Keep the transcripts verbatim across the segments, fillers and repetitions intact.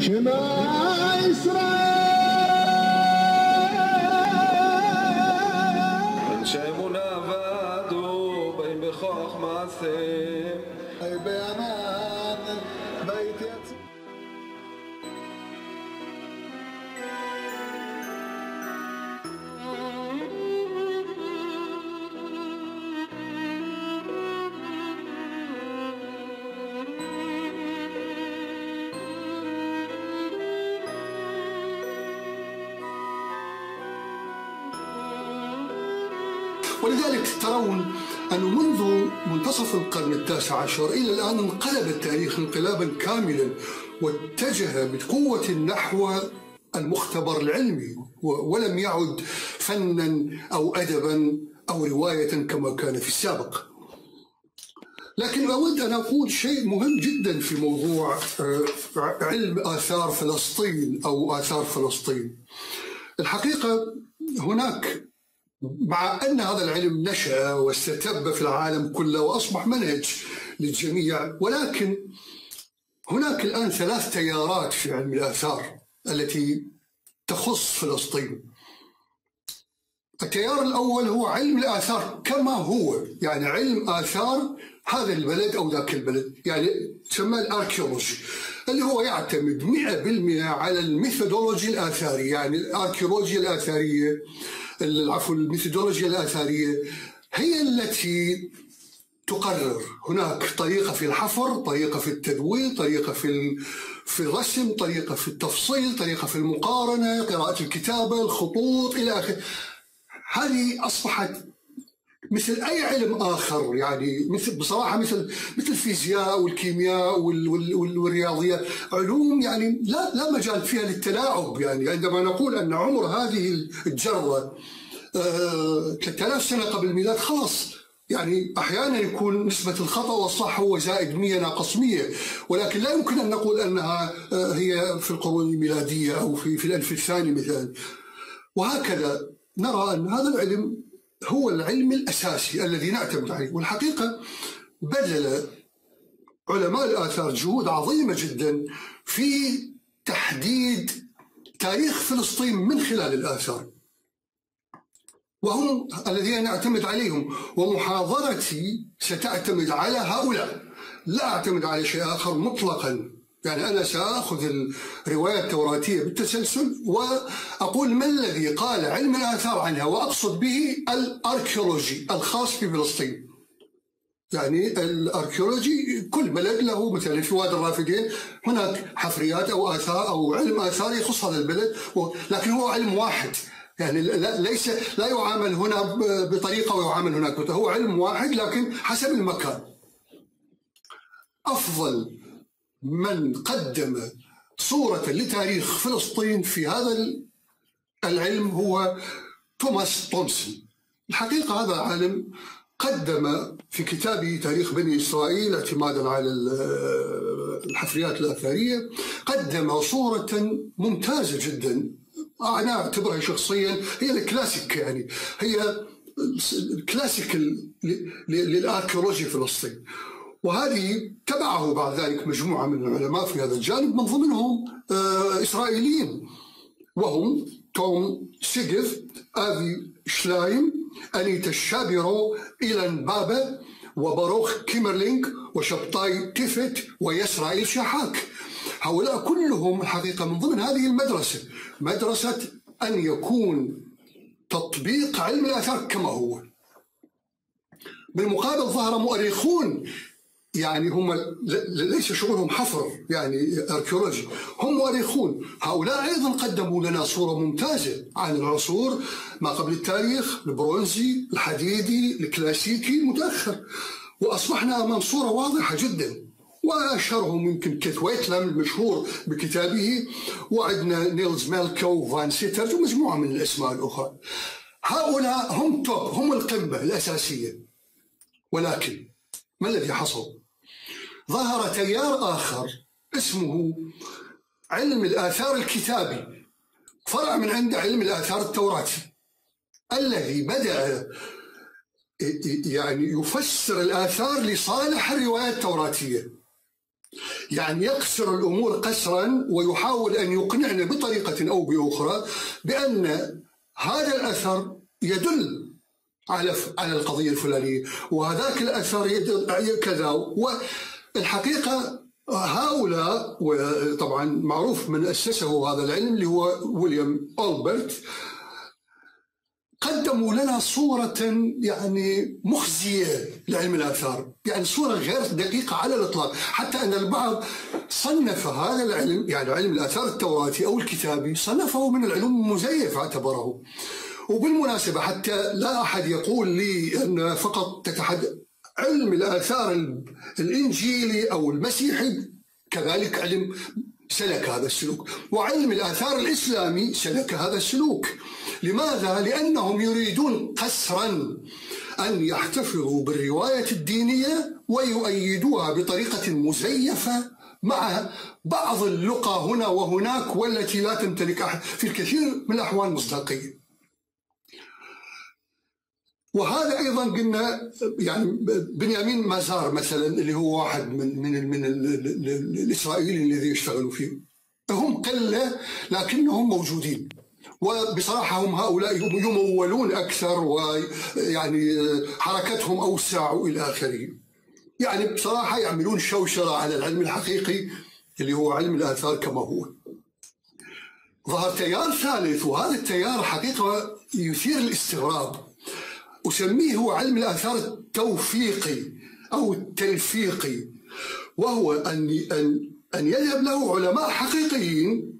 شما إسرائيل شامونا فادو بين بخوخ معثم أي بأمان بيت يتسم. ولذلك ترون أنه منذ منتصف القرن التاسع عشر إلى الآن انقلب التاريخ انقلابا كاملا واتجه بقوة نحو المختبر العلمي ولم يعد فنا أو أدبا أو رواية كما كان في السابق. لكن أود أن أقول شيء مهم جدا في موضوع علم آثار فلسطين أو آثار فلسطين. الحقيقة هناك، مع أن هذا العلم نشأ واستتب في العالم كله وأصبح منهج للجميع، ولكن هناك الآن ثلاث تيارات في علم الآثار التي تخص فلسطين. التيار الأول هو علم الآثار كما هو، يعني علم آثار هذا البلد أو ذاك البلد، يعني تسمى الأركيولوجي، اللي هو يعتمد مئة بالمئة على الميثودولوجي الآثاري. يعني الأركيولوجيا الآثارية العفو الميثودولوجيا الآثارية هي التي تقرر. هناك طريقة في الحفر، طريقة في التدوين، طريقة في في الرسم، طريقة في التفصيل، طريقة في المقارنة، قراءة الكتابة، الخطوط إلى آخره. هذه أصبحت مثل أي علم آخر، يعني مثل بصراحة مثل مثل الفيزياء والكيمياء والرياضيات، علوم يعني لا لا مجال فيها للتلاعب. يعني عندما نقول أن عمر هذه الجرة ثلاثة آلاف سنة قبل الميلاد، خلاص يعني أحيانا يكون نسبة الخطأ والصح هو زائد مية ناقص مية، ولكن لا يمكن أن نقول أنها هي في القرون الميلادية أو في في الألف الثاني مثلا. وهكذا نرى أن هذا العلم هو العلم الأساسي الذي نعتمد عليه. والحقيقة بذل علماء الآثار جهود عظيمة جدا في تحديد تاريخ فلسطين من خلال الآثار، وهم الذين نعتمد عليهم. ومحاضرتي ستعتمد على هؤلاء، لا أعتمد على شيء آخر مطلقا. يعني أنا سأخذ الرواية التوراتية بالتسلسل وأقول ما الذي قال علم الآثار عنها، وأقصد به الأركيولوجي الخاص بفلسطين. يعني الأركيولوجي كل بلد له، مثلا في وادي الرافدين هناك حفريات أو آثار أو علم آثار يخص هذا البلد، لكن هو علم واحد. يعني ليس لا يعامل هنا بطريقة ويعامل هناك، هو علم واحد لكن حسب المكان. أفضل من قدم صورة لتاريخ فلسطين في هذا العلم هو توماس تومسون. الحقيقة هذا العالم قدم في كتابه تاريخ بني إسرائيل اعتمادا على الحفريات الآثارية، قدم صورة ممتازة جدا. أنا أعتبرها شخصيا هي الكلاسيك، يعني هي الكلاسيك للأركيولوجيا في فلسطين. وهذه تبعه بعد ذلك مجموعة من العلماء في هذا الجانب، من ضمنهم إسرائيليين، وهم توم سيجف، آفي شلايم، أنيتا شابيرو، إيلان بابا، وباروخ كيمرلينج، وشبطاي تيفت، ويسرائيل شحاك. هؤلاء كلهم الحقيقة من ضمن هذه المدرسة، مدرسة أن يكون تطبيق علم الآثار كما هو. بالمقابل ظهر مؤرخون، يعني هم ليس شغلهم حفر يعني أركيولوجي، هم مؤرخون. هؤلاء أيضا قدموا لنا صورة ممتازة عن العصور ما قبل التاريخ، البرونزي، الحديدي، الكلاسيكي، المتأخر، وأصبحنا أمام صورة واضحة جدا. وأشهرهم يمكن كيث ويتلام المشهور بكتابه، وعندنا نيلز مالكو وفان سيترز ومجموعة من الأسماء الأخرى. هؤلاء هم توب، هم القمة الأساسية. ولكن ما الذي حصل؟ ظهر تيار آخر اسمه علم الآثار الكتابي، فرع من عند علم الآثار التوراتي، الذي بدأ يعني يفسر الآثار لصالح الرواية التوراتية. يعني يقصر الأمور قصرا ويحاول أن يقنعنا بطريقة أو بأخرى بأن هذا الأثر يدل على على القضية الفلانية وهذاك الأثر يدل كذا. والحقيقة هؤلاء، وطبعا معروف من أسسه هذا العلم اللي هو ويليام ألبرت، قدموا لنا صورة يعني مخزية لعلم الآثار، يعني صورة غير دقيقة على الإطلاق، حتى أن البعض صنف هذا العلم، يعني علم الآثار التوراتي أو الكتابي، صنفه من العلوم المزيف اعتبره. وبالمناسبة حتى لا أحد يقول لي أن فقط تتحدث علم الآثار الإنجيلي أو المسيحي كذلك علم سلك هذا السلوك، وعلم الآثار الإسلامي سلك هذا السلوك. لماذا؟ لأنهم يريدون قسرا أن يحتفظوا بالرواية الدينية ويؤيدوها بطريقة مزيفة مع بعض اللقى هنا وهناك والتي لا تمتلك في الكثير من الأحوال مصداقية. وهذا أيضا قلنا يعني بنيامين مازار مثلا اللي هو واحد من من من الإسرائيليين الذي يشتغلوا فيه، هم قلة لكنهم موجودين، وبصراحة هم هؤلاء يمولون أكثر ويعني حركتهم أوسع وإلى آخره. يعني بصراحة يعملون شوشرة على العلم الحقيقي اللي هو علم الآثار كما هو. ظهر تيار ثالث، وهذا التيار حقيقة يثير الاستغراب، أسميه هو علم الآثار التوفيقي أو التلفيقي، وهو أن أن أن يذهب له علماء حقيقيين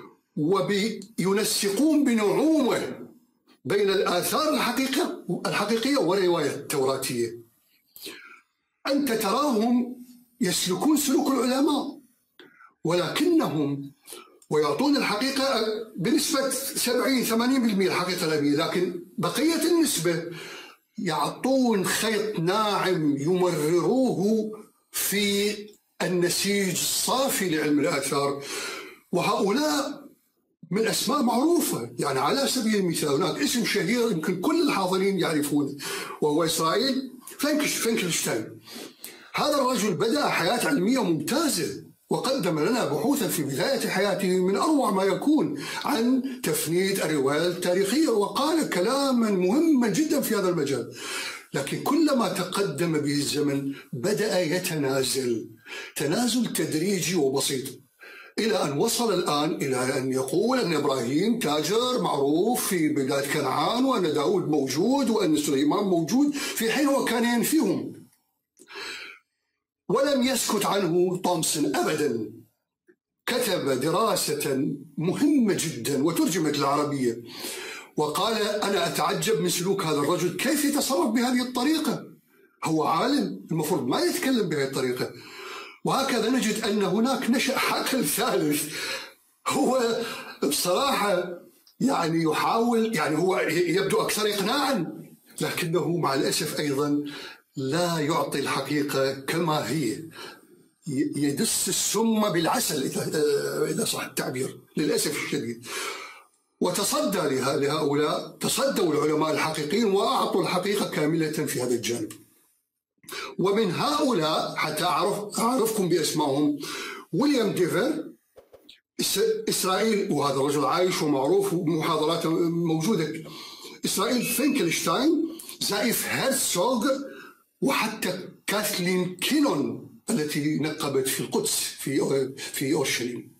وينسقون بنعومة بين الآثار الحقيقية الحقيقية والرواية التوراتية. أنت تراهم يسلكون سلوك العلماء ولكنهم ويعطون الحقيقة بنسبة سبعين ثمانين بالمئة الحقيقة العلمية، لكن بقية النسبة يعطون خيط ناعم يمرروه في النسيج الصافي لعلم الآثار. وهؤلاء من أسماء معروفة، يعني على سبيل المثال هناك اسم شهير يمكن كل الحاضرين يعرفونه، وهو إسرائيل فينكلشتاين. هذا الرجل بدأ حياة علمية ممتازة وقدم لنا بحوثا في بداية حياته من أروع ما يكون عن تفنيد الرواية التاريخية، وقال كلاما مهما جدا في هذا المجال. لكن كلما تقدم به الزمن بدأ يتنازل تنازل تدريجي وبسيط، إلى أن وصل الآن إلى أن يقول أن إبراهيم تاجر معروف في بلاد كنعان، وأن داود موجود، وأن سليمان موجود، في حين هو كان ينفيهم. ولم يسكت عنه تومسون أبدا، كتب دراسة مهمة جدا وترجمت العربية، وقال أنا أتعجب من سلوك هذا الرجل، كيف يتصرف بهذه الطريقة؟ هو عالم المفروض ما يتكلم بهذه الطريقة. وهكذا نجد أن هناك نشأ حقل ثالث، هو بصراحة يعني يحاول، يعني هو يبدو أكثر إقناعا، لكنه مع الأسف أيضا لا يعطي الحقيقة كما هي، يدس السم بالعسل إذا صح التعبير للأسف الشديد. وتصدى لهؤلاء، تصدوا العلماء الحقيقيين وأعطوا الحقيقة كاملة في هذا الجانب. ومن هؤلاء حتى أعرف أعرفكم بأسمائهم: ويليام ديفر، إسرائيل، وهذا الرجل عايش ومعروف ومحاضراته موجودة، إسرائيل فينكلشتاين، زائف هيرتسوغ، وحتى كاثلين كينون التي نقبت في القدس في في أورشليم.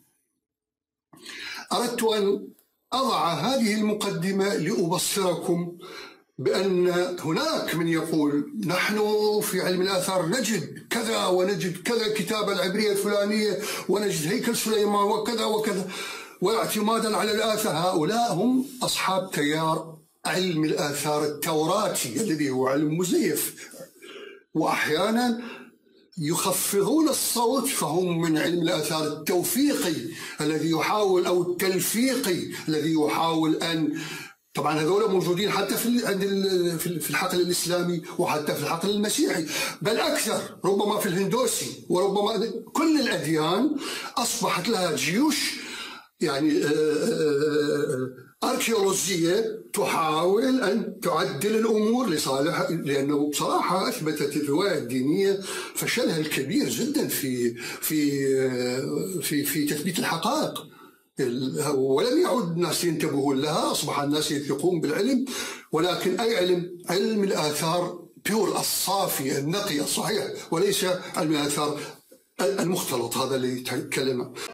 أردت أن أضع هذه المقدمة لأبصركم بأن هناك من يقول نحن في علم الآثار نجد كذا ونجد كذا، كتابة العبرية الفلانية، ونجد هيكل سليمان وكذا وكذا، واعتمادا على الآثار. هؤلاء هم أصحاب تيار علم الآثار التوراتي الذي هو علم مزيف، وأحيانا يخفضون الصوت، فهم من علم الآثار التوفيقي الذي يحاول، أو التلفيقي الذي يحاول أن، طبعا هذول موجودين حتى في عند في الحقل الإسلامي وحتى في الحقل المسيحي، بل أكثر، ربما في الهندوسي، وربما كل الأديان أصبحت لها جيوش يعني أركيولوجية تحاول أن تعدل الأمور لصالح، لأنه بصراحة أثبتت الرواية الدينية فشلها الكبير جدا في في في في تثبيت الحقائق، ولم يعد الناس ينتبهون لها، أصبح الناس يثقون بالعلم، ولكن أي علم؟ علم الآثار بيور الصافي النقي الصحيح، وليس علم الآثار المختلط هذا اللي يتكلم.